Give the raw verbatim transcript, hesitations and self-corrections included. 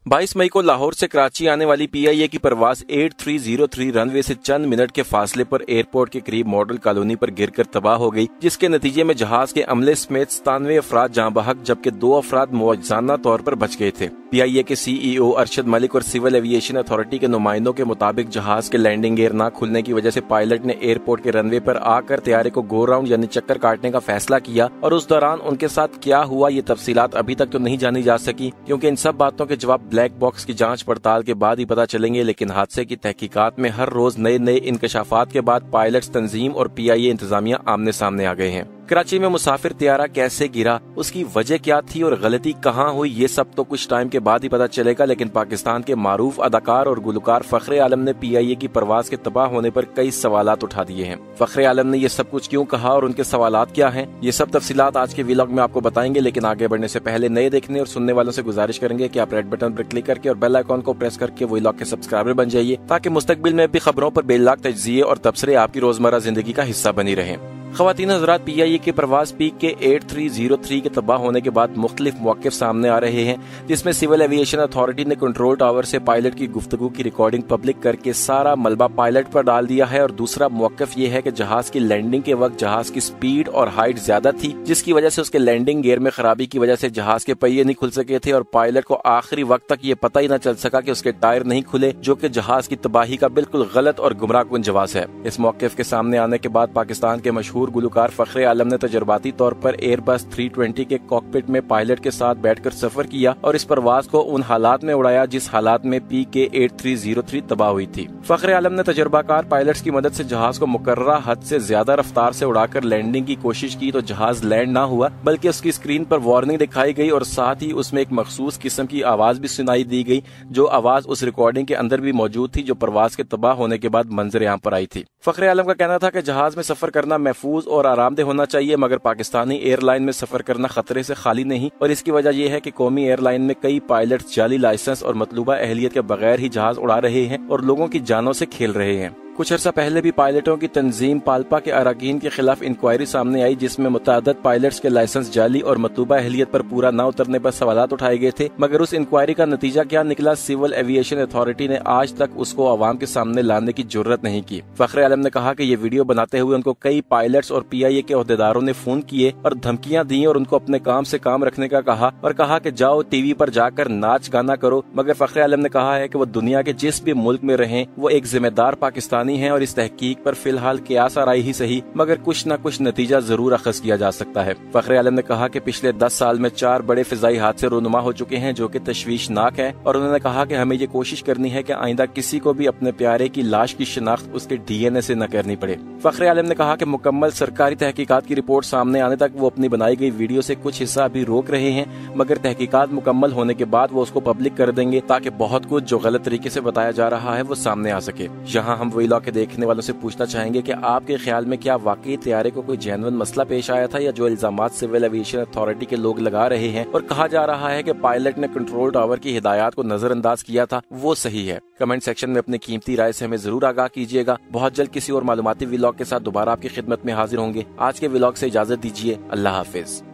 बाईस मई को लाहौर से कराची आने वाली पी आई ए की परवाज eight three zero three runway से चंद मिनट के फासले पर एयरपोर्ट के करीब मॉडल कॉलोनी पर गिरकर तबाह हो गई, जिसके नतीजे में जहाज के अमले समेत सतानवे अफराद जहां बहक जबकि दो अफराद मुआवजाना तौर पर बच गए थे। पी आई ए के सी ई ओ अरशद मलिक और सिविल एविएशन अथॉरिटी के नुमाइंदों के मुताबिक जहाज के लैंडिंग गियर न खुलने की वजह से पायलट ने एयरपोर्ट के रनवे पर आकर तैयारे को गो राउंड यानी चक्कर काटने का फैसला किया और उस दौरान उनके साथ क्या हुआ ये तफसीलात अभी तक तो नहीं जानी जा सकी, क्योंकि इन सब बातों के जवाब ब्लैक बॉक्स की जांच पड़ताल के बाद ही पता चलेंगे। लेकिन हादसे की तहकीकात में हर रोज नए नए इंकशाफात के बाद पायलट्स, तंजीम और पी आई ए इंतजामिया आमने सामने आ गए हैं। कराची में मुसाफिर त्यारा कैसे गिरा, उसकी वजह क्या थी और गलती कहाँ हुई, ये सब तो कुछ टाइम के बाद ही पता चलेगा। लेकिन पाकिस्तान के मारूफ अदाकार और गुलकार फखरे आलम ने पी आई ए की परवाज के तबाह होने पर कई सवालात उठा दिए हैं। फखरे आलम ने ये सब कुछ क्यों कहा और उनके सवालात क्या हैं, ये सब तफसीलात आज के व्लॉग में आपको बताएंगे। लेकिन आगे बढ़ने से पहले नए देखने और सुनने वालों से गुजारिश करेंगे कि आप रेड बटन पर क्लिक करके और बेल आइकॉन को प्रेस करके व्लॉग के सब्सक्राइबर बन जाइए, ताकि मुस्तकबिल में भी खबरों पर बेलाग तज्जिए और तबसरे आपकी रोजमर्रा जिंदगी का हिस्सा बनी रहे। ख़वातीन हज़रात, पी आई ए की परवाज पीक के एट थ्री ज़ीरो थ्री के तबाह होने के बाद मुख्तलिफ मौक़िफ़ सामने आ रहे हैं, जिसमें सिविल एविएशन अथॉरिटी ने कंट्रोल टावर से पायलट की गुफ्तगू की रिकॉर्डिंग पब्लिक करके सारा मलबा पायलट पर डाल दिया है। और दूसरा मौक़िफ़ ये है कि जहाज की लैंडिंग के वक्त जहाज की स्पीड और हाइट ज्यादा थी, जिसकी वजह से उसके लैंडिंग गियर में खराबी की वजह से जहाज के पहिए नहीं खुल सके थे और पायलट को आखिरी वक्त तक ये पता ही न चल सका कि उसके टायर नहीं खुले, जो कि जहाज की तबाही का बिल्कुल गलत और गुमराहकुन जवाब है। इस मौक़िफ़ के सामने आने के बाद पाकिस्तान के मशहूर गुलकार फखरे आलम ने तजर्बाती तौर पर एयरबस थ्री ट्वेंटी के कॉकपिट में पायलट के साथ बैठकर सफर किया और इस परवाज को उन हालात में उड़ाया जिस हालात में पी के एट थ्री ज़ीरो थ्री तबाह हुई थी। फखरे आलम ने तजर्बाकार पायलट्स की मदद से जहाज को मुकर्ररा हद से ज्यादा रफ्तार से उड़ाकर लैंडिंग की कोशिश की तो जहाज लैंड ना हुआ, बल्कि उसकी स्क्रीन पर वार्निंग दिखाई गई और साथ ही उसमें एक मखसूस किस्म की आवाज भी सुनाई दी गई, जो आवाज उस रिकॉर्डिंग के अंदर भी मौजूद थी, जो परवाज के तबाह होने के बाद मंजर यहाँ पर आई थी। फखरे आलम का कहना था कि जहाज में सफर करना महफूज और आरामदेह होना चाहिए, मगर पाकिस्तानी एयरलाइन में सफर करना खतरे से खाली नहीं। और इसकी वजह यह है कि कौमी एयरलाइन में कई पायलट जाली लाइसेंस और मतलूबा अहलियत के बगैर ही जहाज उड़ा रहे हैं और लोगों की जानों से खेल रहे हैं। कुछ अर्सा पहले भी पायलटों की तंजीम पाल्पा के अरकान के खिलाफ इंक्वायरी सामने आई, जिसमें मुतअद्दिद पायलट्स के लाइसेंस जाली और मतलूबा अहलियत पर पूरा न उतरने पर सवालात उठाए गए थे। मगर उस इंक्वायरी का नतीजा क्या निकला, सिविल एविएशन अथॉरिटी ने आज तक उसको आवाम के सामने लाने की जुर्रत नहीं की। फखरे आलम ने कहा कि ये वीडियो बनाते हुए उनको कई पायलट्स और पी आई ए के ओहदेदारों ने फोन किए और धमकियां दी और उनको अपने काम से काम रखने का कहा और कहा कि जाओ टीवी पर जाकर नाच गाना करो। मगर फखरे आलम ने कहा है कि वो दुनिया के जिस भी मुल्क में रहें, वो एक जिम्मेदार पाकिस्तानी है और इस तहकीक पर फिलहाल कियास आराई ही सही, मगर कुछ न कुछ नतीजा जरूर अखज़ किया जा सकता है। फखरे आलम ने कहा कि पिछले दस साल में चार बड़े फिजाई हादसे रोनुमा हो चुके हैं, जो कि तशवीशनाक है। और उन्होंने कहा कि हमें ये कोशिश करनी है कि आइंदा किसी को भी अपने प्यारे की लाश की शिनाख्त उसके डी एन ए से न करनी पड़े। फखरे आलम ने कहा कि मुकम्मल सरकारी तहकीकात की रिपोर्ट सामने आने तक वो अपनी बनाई गई वीडियो से कुछ हिस्सा अभी रोक रहे हैं, मगर तहकीकात मुकम्मल होने के बाद वो उसको पब्लिक कर देंगे, ताकि बहुत कुछ जो गलत तरीके से बताया जा रहा है वो सामने आ सके। यहाँ हम व्लॉग के देखने वालों से पूछना चाहेंगे कि आपके ख्याल में क्या वाकई तैयारे को कोई जेन्युइन मसला पेश आया था, या जो इल्जामात सिविल एविएशन अथॉरिटी के लोग लगा रहे हैं और कहा जा रहा है कि पायलट ने कंट्रोल टावर की हिदायत को नजरअंदाज किया था, वो सही है? कमेंट सेक्शन में अपनी कीमती राय से हमें जरूर आगाह कीजिएगा। बहुत जल्द किसी और मालूमाती व्लॉग के साथ दोबारा आपकी खिदमत में हाजिर होंगे। आज के व्लॉग से इजाजत दीजिए। अल्लाह हाफिज।